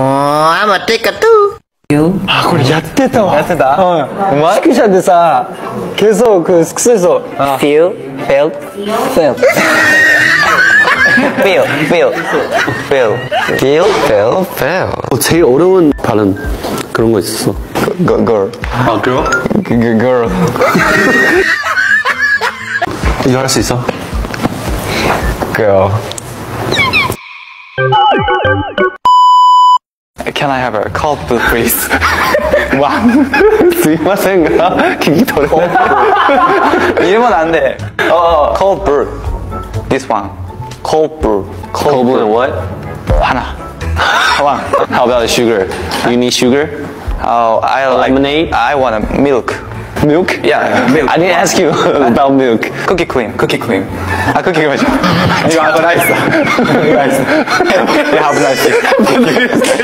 I'ma take a two. 아, 그래, 얕대다 와. 얕대다? 뭐? 시크샷인데 사, 계속 그 숙소에서. Feel, felt, felt. Feel, feel, feel. Feel, feel, feel. 제일 어려운 발음 그런 거 있었어. Girl. 아, girl? Girl. 이거 할 수 있어? Girl. Can I have a cold brew, please? 와. 스미마셍가 기기 더러워. 이러면 안 돼. Cold brew. This one. Cold brew. Cold brew and what? 하나. One. How about sugar? You need sugar? Oh, I like Lemonade? I want a milk. Milk? Yeah, milk. I didn't ask you about milk. Cookie cream. Cookie cream. 아, cookie cream. 이거 하고 나 있어. 이거 있어. You have nice day.